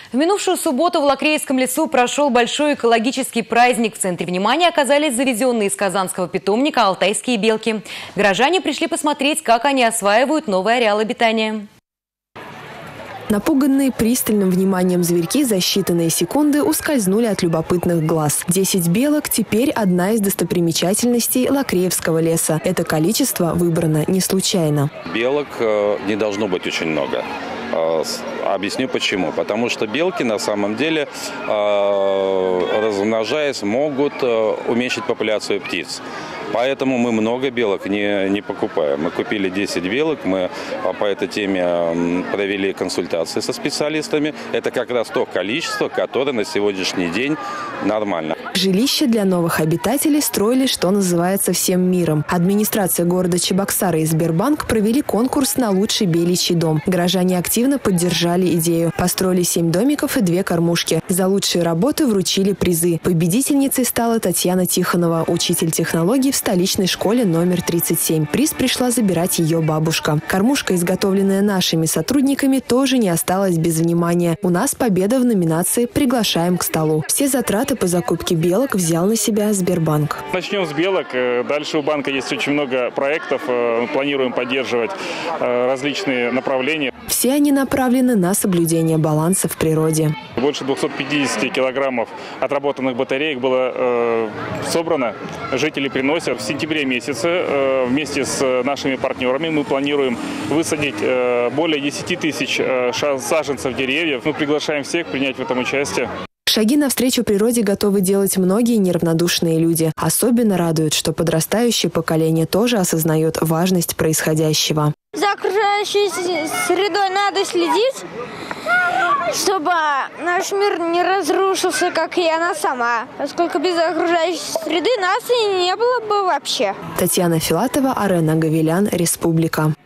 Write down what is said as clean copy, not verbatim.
В минувшую субботу в Лакрейском лесу прошел большой экологический праздник. В центре внимания оказались завезенные из казанского питомника алтайские белки. Горожане пришли посмотреть, как они осваивают новый ареал обитания. Напуганные пристальным вниманием зверьки за считанные секунды ускользнули от любопытных глаз. 10 белок – теперь одна из достопримечательностей Лакреевского леса. Это количество выбрано не случайно. Белок не должно быть очень много. Объясню почему. Потому что белки на самом деле, размножаясь, могут уменьшить популяцию птиц. Поэтому мы много белок не покупаем. Мы купили 10 белок, мы по этой теме провели консультации со специалистами. Это как раз то количество, которое на сегодняшний день нормально. Жилища для новых обитателей строили, что называется, всем миром. Администрация города Чебоксары и Сбербанк провели конкурс на лучший беличий дом. Горожане активно поддержали идею. Построили 7 домиков и 2 кормушки. За лучшие работы вручили призы. Победительницей стала Татьяна Тихонова, учитель технологий в столичной школе номер 37. Приз пришла забирать ее бабушка. Кормушка, изготовленная нашими сотрудниками, тоже не осталась без внимания. У нас победа в номинации «Приглашаем к столу». Все затраты по закупке белок взял на себя Сбербанк. Начнем с белок. Дальше у банка есть очень много проектов. Мы планируем поддерживать различные направления. Все они направлены на соблюдение баланса в природе. Больше 250 килограммов отработанных батареек было собрано. Жители приносят. В сентябре месяце вместе с нашими партнерами мы планируем высадить более 10 тысяч саженцев деревьев. Мы приглашаем всех принять в этом участие. Шаги навстречу природе готовы делать многие неравнодушные люди. Особенно радует, что подрастающее поколение тоже осознает важность происходящего. За окружающей средой надо следить, чтобы наш мир не разрушился, как и она сама. Поскольку без окружающей среды нас и не было бы вообще. Татьяна Филатова, Арена Гавелян, Республика.